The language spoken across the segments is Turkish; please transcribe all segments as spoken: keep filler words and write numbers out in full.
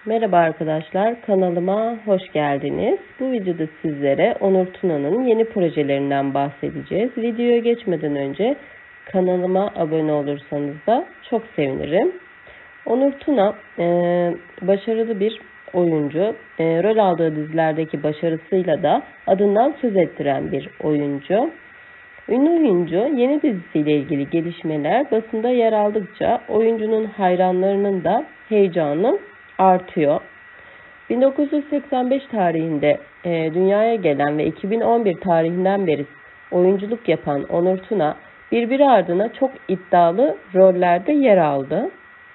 Merhaba arkadaşlar, kanalıma hoş geldiniz. Bu videoda sizlere Onur Tuna'nın yeni projelerinden bahsedeceğiz. Videoya geçmeden önce kanalıma abone olursanız da çok sevinirim. Onur Tuna e, başarılı bir oyuncu. E, rol aldığı dizilerdeki başarısıyla da adından söz ettiren bir oyuncu. Ünlü oyuncu yeni dizisiyle ilgili gelişmeler basında yer aldıkça oyuncunun hayranlarının da heyecanı artıyor. bin dokuz yüz seksen beş tarihinde e, dünyaya gelen ve iki bin on bir tarihinden beri oyunculuk yapan Onur Tuna birbiri ardına çok iddialı rollerde yer aldı.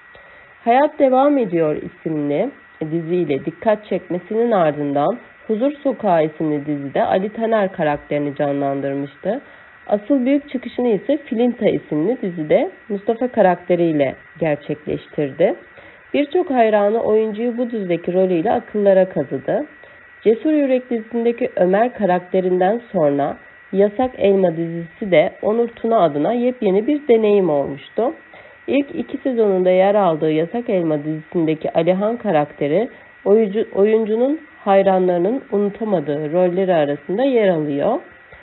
Hayat Devam Ediyor isimli diziyle dikkat çekmesinin ardından Huzur Sokağı isimli dizide Ali Taner karakterini canlandırmıştı. Asıl büyük çıkışını ise Filinta isimli dizide Mustafa karakteriyle gerçekleştirdi. Birçok hayranı oyuncuyu bu dizideki rolüyle akıllara kazıdı. Cesur Yürek dizisindeki Ömer karakterinden sonra Yasak Elma dizisi de Onur Tuna adına yepyeni bir deneyim olmuştu. İlk iki sezonunda yer aldığı Yasak Elma dizisindeki Alihan karakteri oyuncu, oyuncunun hayranlarının unutamadığı rolleri arasında yer alıyor.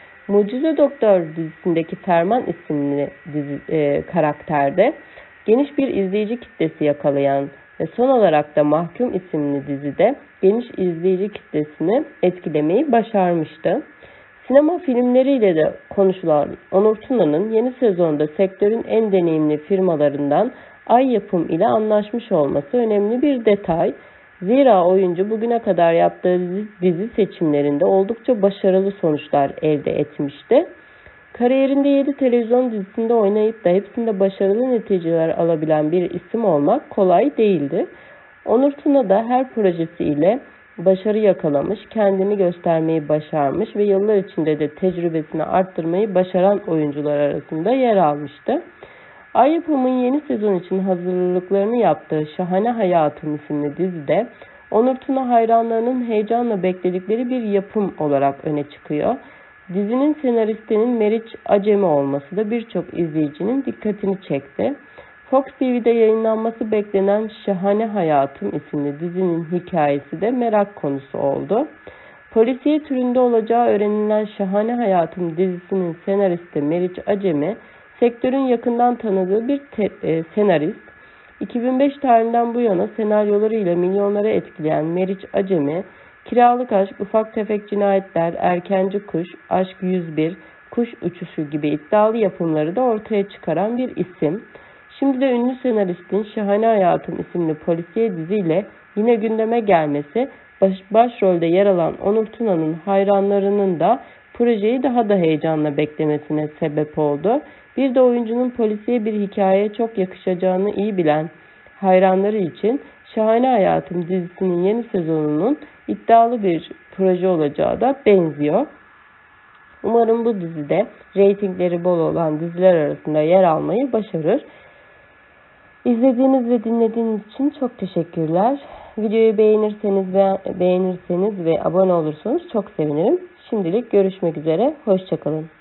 Mucize Doktor dizisindeki Ferman isimli dizi, e, karakterde geniş bir izleyici kitlesi yakalayan ve son olarak da Mahkum isimli dizide geniş izleyici kitlesini etkilemeyi başarmıştı. Sinema filmleriyle de konuşulan Onur Tuna'nın yeni sezonda sektörün en deneyimli firmalarından Ay Yapım ile anlaşmış olması önemli bir detay. Zira oyuncu bugüne kadar yaptığı dizi seçimlerinde oldukça başarılı sonuçlar elde etmişti. Kariyerinde yedi televizyon dizisinde oynayıp da hepsinde başarılı neticeler alabilen bir isim olmak kolay değildi. Onur Tuna da her projesiyle başarı yakalamış, kendini göstermeyi başarmış ve yıllar içinde de tecrübesini arttırmayı başaran oyuncular arasında yer almıştı. Ay Yapım'ın yeni sezon için hazırlıklarını yaptığı Şahane Hayatım isimli dizide Onur Tuna hayranlarının heyecanla bekledikleri bir yapım olarak öne çıkıyor. Dizinin senaristinin Meriç Acemi olması da birçok izleyicinin dikkatini çekti. Fox T V'de yayınlanması beklenen Şahane Hayatım isimli dizinin hikayesi de merak konusu oldu. Polisiye türünde olacağı öğrenilen Şahane Hayatım dizisinin senaristi Meriç Acemi, sektörün yakından tanıdığı bir te- e, senarist. iki bin beş tarihinden bu yana senaryolarıyla milyonları etkileyen Meriç Acemi, Kiralık Aşk, Ufak Tefek Cinayetler, Erkenci Kuş, Aşk yüz bir, Kuş Uçuşu gibi iddialı yapımları da ortaya çıkaran bir isim. Şimdi de ünlü senaristin Şahane Hayatım isimli polisiye diziyle yine gündeme gelmesi, baş, başrolde yer alan Onur Tuna'nın hayranlarının da projeyi daha da heyecanla beklemesine sebep oldu. Bir de oyuncunun polisiye bir hikayeye çok yakışacağını iyi bilen hayranları için Şahane Hayatım dizisinin yeni sezonunun iddialı bir proje olacağı da benziyor. Umarım bu dizide reytingleri bol olan diziler arasında yer almayı başarır. İzlediğiniz ve dinlediğiniz için çok teşekkürler. Videoyu beğenirseniz ve beğenirseniz ve abone olursanız çok sevinirim. Şimdilik görüşmek üzere. Hoşça kalın.